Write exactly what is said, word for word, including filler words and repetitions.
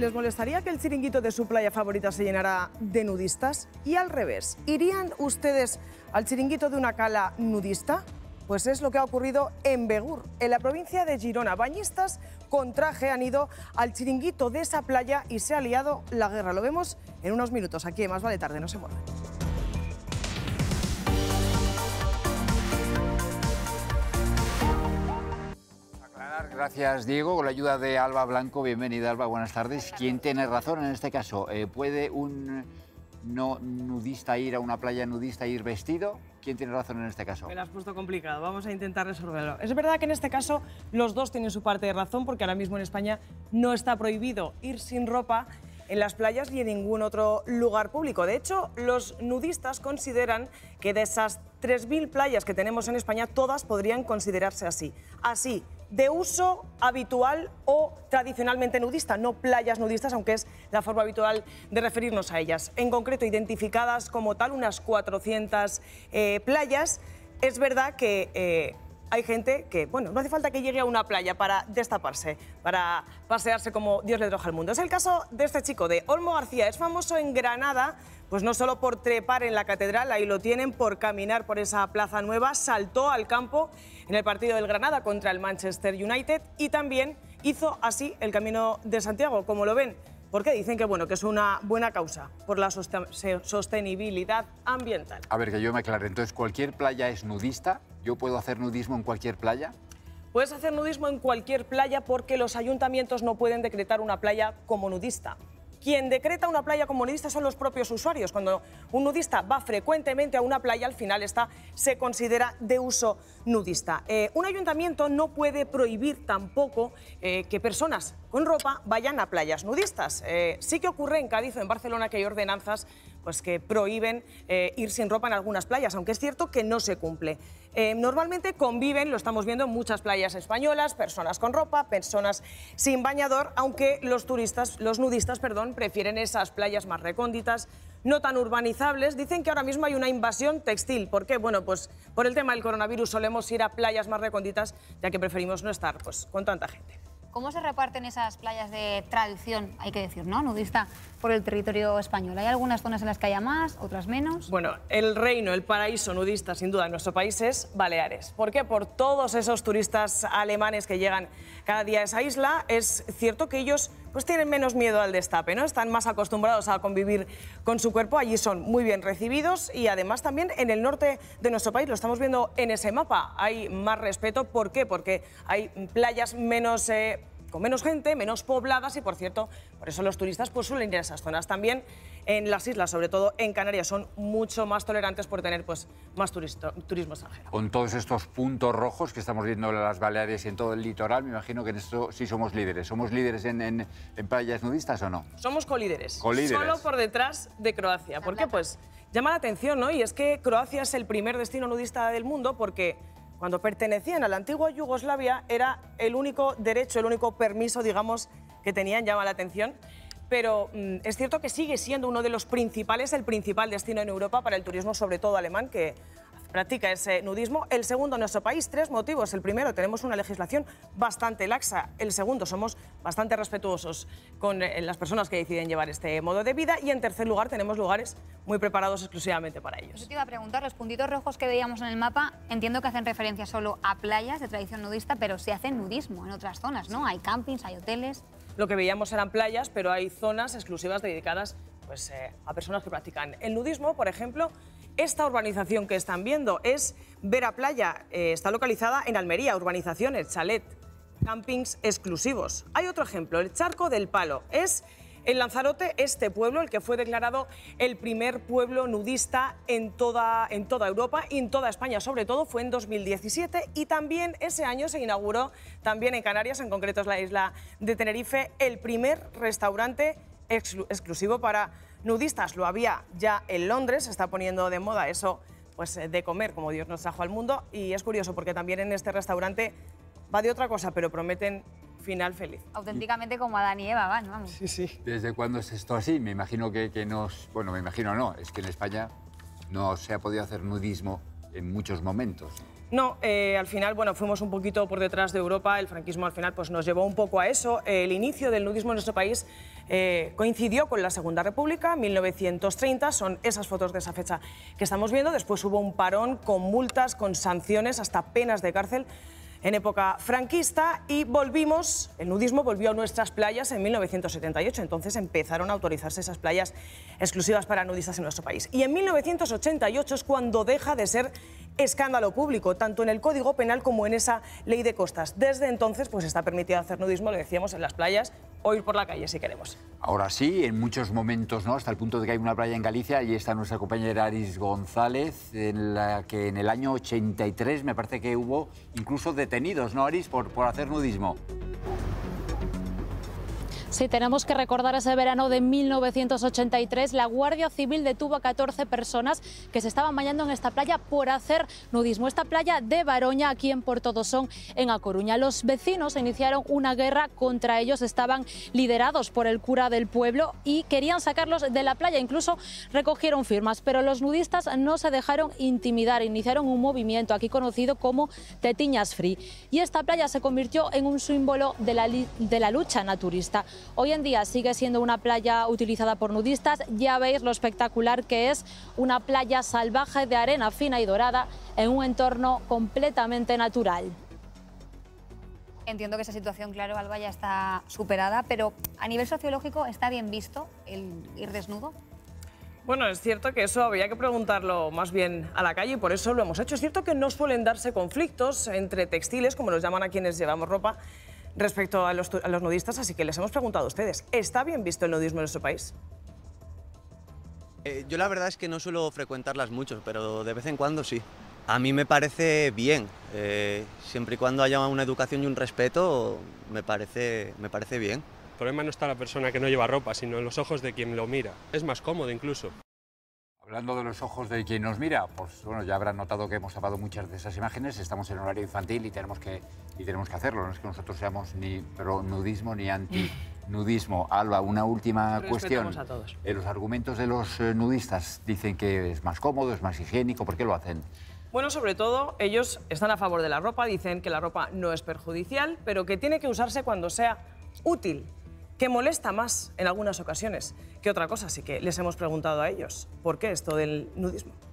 ¿les molestaría que el chiringuito de su playa favorita se llenara de nudistas? Y al revés, ¿irían ustedes al chiringuito de una cala nudista? Pues es lo que ha ocurrido en Begur, en la provincia de Girona. Bañistas con traje han ido al chiringuito de esa playa y se ha liado la guerra. Lo vemos en unos minutos aquí en Más Vale Tarde, no se muevan. Gracias, Diego. Con la ayuda de Alba Blanco. Bienvenida, Alba. Buenas tardes. ¿Quién tiene razón en este caso? Eh, ¿Puede un no nudista ir a una playa nudista e ir vestido? ¿Quién tiene razón en este caso? Me lo has puesto complicado. Vamos a intentar resolverlo. Es verdad que en este caso los dos tienen su parte de razón, porque ahora mismo en España no está prohibido ir sin ropa en las playas ni en ningún otro lugar público. De hecho, los nudistas consideran que de esas tres mil playas que tenemos en España, todas podrían considerarse así. Así, de uso habitual o tradicionalmente nudista, no playas nudistas, aunque es la forma habitual de referirnos a ellas. En concreto, identificadas como tal, unas cuatrocientas eh, playas. Es verdad que eh, hay gente que, bueno, no hace falta que llegue a una playa para destaparse, para pasearse como Dios le trajo al mundo. Es el caso de este chico, de Olmo García. Es famoso en Granada, pues no solo por trepar en la catedral, ahí lo tienen, por caminar por esa plaza nueva, saltó al campo en el partido del Granada contra el Manchester United y también hizo así el Camino de Santiago, como lo ven, porque dicen que, bueno, que es una buena causa por la sostenibilidad ambiental. A ver, que yo me aclare. Entonces, ¿cualquier playa es nudista? ¿Yo puedo hacer nudismo en cualquier playa? Puedes hacer nudismo en cualquier playa porque los ayuntamientos no pueden decretar una playa como nudista. Quien decreta una playa como nudista son los propios usuarios. Cuando un nudista va frecuentemente a una playa, al final esta se considera de uso nudista. Eh, un ayuntamiento no puede prohibir tampoco eh, que personas con ropa vayan a playas nudistas. Eh, sí que ocurre en Cádiz o en Barcelona que hay ordenanzas pues, que prohíben eh, ir sin ropa en algunas playas, aunque es cierto que no se cumple. Eh, normalmente conviven, lo estamos viendo en muchas playas españolas, personas con ropa, personas sin bañador, aunque los turistas, los nudistas, perdón, prefieren esas playas más recónditas, no tan urbanizables. Dicen que ahora mismo hay una invasión textil. ¿Por qué? Bueno, pues por el tema del coronavirus solemos ir a playas más recónditas, ya que preferimos no estar pues, con tanta gente. ¿Cómo se reparten esas playas de tradición, hay que decir, ¿no?, nudista, por el territorio español? ¿Hay algunas zonas en las que haya más, otras menos? Bueno, el reino, el paraíso nudista, sin duda, en nuestro país es Baleares. ¿Por qué? Por todos esos turistas alemanes que llegan cada día a esa isla. Es cierto que ellos pues, tienen menos miedo al destape, ¿no? Están más acostumbrados a convivir con su cuerpo. Allí son muy bien recibidos y además también en el norte de nuestro país, lo estamos viendo en ese mapa, hay más respeto. ¿Por qué? Porque hay playas menos... Eh, con menos gente, menos pobladas y, por cierto, por eso los turistas pues, suelen ir a esas zonas. También en las islas, sobre todo en Canarias, son mucho más tolerantes por tener pues, más turisto, turismo extranjero. Con todos estos puntos rojos que estamos viendo en las Baleares y en todo el litoral, me imagino que en esto sí somos líderes. ¿Somos líderes en, en, en playas nudistas o no? Somos colíderes. Colíderes. Solo por detrás de Croacia. ¿Por qué? Pues llama la atención, ¿no? Y es que Croacia es el primer destino nudista del mundo porque cuando pertenecían a la antigua Yugoslavia era el único derecho, el único permiso, digamos, que tenían, llama la atención. Pero mmm, es cierto que sigue siendo uno de los principales, el principal destino en Europa para el turismo, sobre todo alemán, que practica ese nudismo. El segundo en nuestro país, tres motivos. El primero, tenemos una legislación bastante laxa. El segundo, somos bastante respetuosos con eh, las personas que deciden llevar este modo de vida. Y en tercer lugar, tenemos lugares muy preparados exclusivamente para ellos. Yo te iba a preguntar, los puntitos rojos que veíamos en el mapa, entiendo que hacen referencia solo a playas de tradición nudista, pero se hace nudismo en otras zonas, ¿no? Hay campings, hay hoteles. Lo que veíamos eran playas, pero hay zonas exclusivas dedicadas pues, eh, a personas que practican el nudismo. Por ejemplo, esta urbanización que están viendo es Vera Playa, eh, está localizada en Almería, urbanizaciones, chalet, campings exclusivos. Hay otro ejemplo, el Charco del Palo, es en Lanzarote, este pueblo, el que fue declarado el primer pueblo nudista en toda, en toda Europa y en toda España, sobre todo, fue en dos mil diecisiete y también ese año se inauguró, también en Canarias, en concreto es la isla de Tenerife, el primer restaurante exclu- exclusivo para nudistas. Lo había ya en Londres, se está poniendo de moda eso pues, de comer como Dios nos trajo al mundo y es curioso porque también en este restaurante va de otra cosa, pero prometen final feliz. Auténticamente como Adán y Eva van, vamos. Sí, sí. ¿Desde cuándo es esto así? Me imagino que, que nos... Bueno, me imagino no, es que en España no se ha podido hacer nudismo en muchos momentos. No, eh, al final, bueno, fuimos un poquito por detrás de Europa. El franquismo al final pues, nos llevó un poco a eso. El inicio del nudismo en nuestro país eh, coincidió con la Segunda República, mil novecientos treinta. Son esas fotos de esa fecha que estamos viendo. Después hubo un parón con multas, con sanciones, hasta penas de cárcel en época franquista, y volvimos, el nudismo volvió a nuestras playas en mil novecientos setenta y ocho, entonces empezaron a autorizarse esas playas exclusivas para nudistas en nuestro país. Y en mil novecientos ochenta y ocho es cuando deja de ser escándalo público, tanto en el Código Penal como en esa ley de costas. Desde entonces pues está permitido hacer nudismo, lo decíamos, en las playas o ir por la calle si queremos. Ahora sí, en muchos momentos, ¿no? Hasta el punto de que hay una playa en Galicia, y está nuestra compañera Aris González, en la que en el año ochenta y tres me parece que hubo incluso detenidos, ¿no, Aris?, por, por hacer nudismo. Sí, tenemos que recordar ese verano de mil novecientos ochenta y tres. La Guardia Civil detuvo a catorce personas que se estaban bañando en esta playa por hacer nudismo. Esta playa de Baroña, aquí en Porto Dosón, en A Coruña. Los vecinos iniciaron una guerra contra ellos. Estaban liderados por el cura del pueblo y querían sacarlos de la playa. Incluso recogieron firmas, pero los nudistas no se dejaron intimidar. Iniciaron un movimiento aquí conocido como Tetiñas Free. Y esta playa se convirtió en un símbolo de la, de la lucha naturista. Hoy en día sigue siendo una playa utilizada por nudistas. Ya veis lo espectacular que es, una playa salvaje de arena fina y dorada en un entorno completamente natural. Entiendo que esa situación, claro, Alba, ya está superada, pero a nivel sociológico, ¿está bien visto el ir desnudo? Bueno, es cierto que eso había que preguntarlo más bien a la calle y por eso lo hemos hecho. Es cierto que no suelen darse conflictos entre textiles, como los llaman a quienes llevamos ropa, respecto a los, a los nudistas, así que les hemos preguntado a ustedes, ¿está bien visto el nudismo en nuestro país? Eh, yo la verdad es que no suelo frecuentarlas mucho, pero de vez en cuando sí. A mí me parece bien, eh, siempre y cuando haya una educación y un respeto, me parece, me parece bien. El problema no está en la persona que no lleva ropa, sino en los ojos de quien lo mira. Es más cómodo incluso. Hablando de los ojos de quien nos mira, pues bueno, ya habrán notado que hemos tapado muchas de esas imágenes. Estamos en horario infantil y tenemos que, y tenemos que hacerlo. No es que nosotros seamos ni pro nudismo ni anti nudismo. Alba, una última cuestión. A todos. Eh, los argumentos de los eh, nudistas dicen que es más cómodo, es más higiénico. ¿Por qué lo hacen? Bueno, sobre todo, ellos están a favor de la ropa, dicen que la ropa no es perjudicial, pero que tiene que usarse cuando sea útil, que molesta más en algunas ocasiones que otra cosa. Así que les hemos preguntado a ellos por qué esto del nudismo.